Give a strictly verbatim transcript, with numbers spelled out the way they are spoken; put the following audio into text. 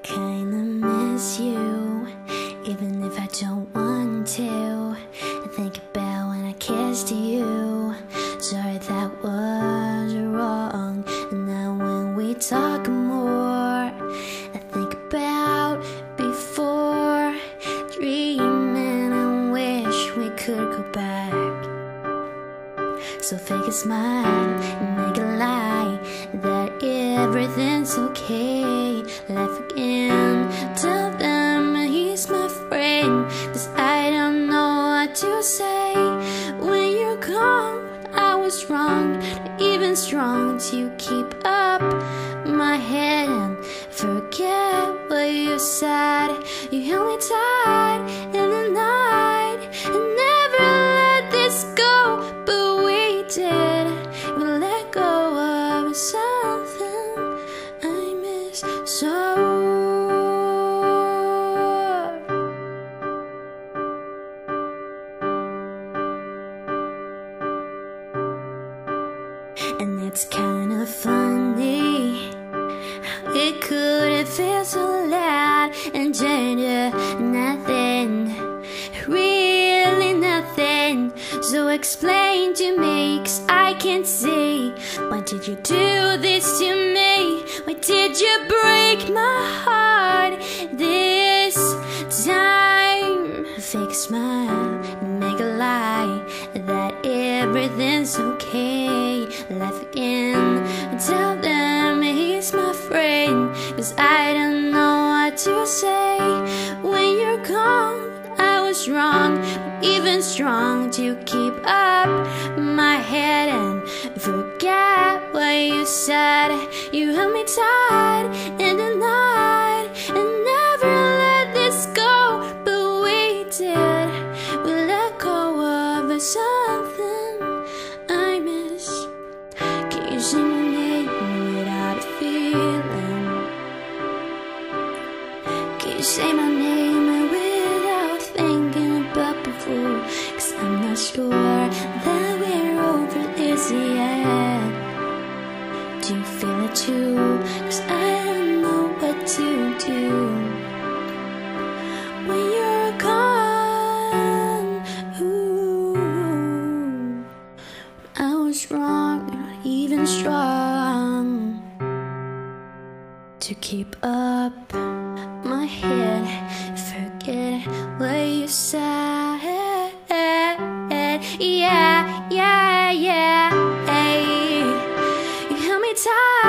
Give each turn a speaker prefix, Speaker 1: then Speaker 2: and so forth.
Speaker 1: kinda miss you, even if I don't want to. I think about when I kissed you. Sorry, that was wrong. And now when we talk more, I think about before, dreaming and wish we could go back. So fake a smile and make a lie that everything's okay. Laugh again, tell them he's my friend, 'cause I don't know what to say. When you're gone, I was wrong, not even strong to keep up my head and forget what you said. You held me tight in the night and never let this go, but we did. We let go of something I miss so. And it's kind of funny how it could feel so loud and turn to nothing, really nothing. So explain to me, 'cause I can't see. Why did you do this to me? Why did you break my heart this time? Fake a smile and make a lie that everything's okay. Laugh again, tell them he's my friend, 'cause I don't know what to say. When you're gone, I was wrong, but even strong to keep up my head and forget what you said. You held me tight in the night and never let this go, but we did. We let go of something I miss. Can you say my name without a feeling? Can you say my name without thinking about before? 'Cause I'm not sure that we're over this yet. Do you feel it too? 'Cause I don't know what to do when you're gone. Ooh, I was wrong, not even strong to keep up my head, forget what you said. Yeah, yeah, yeah, hey. You held me tight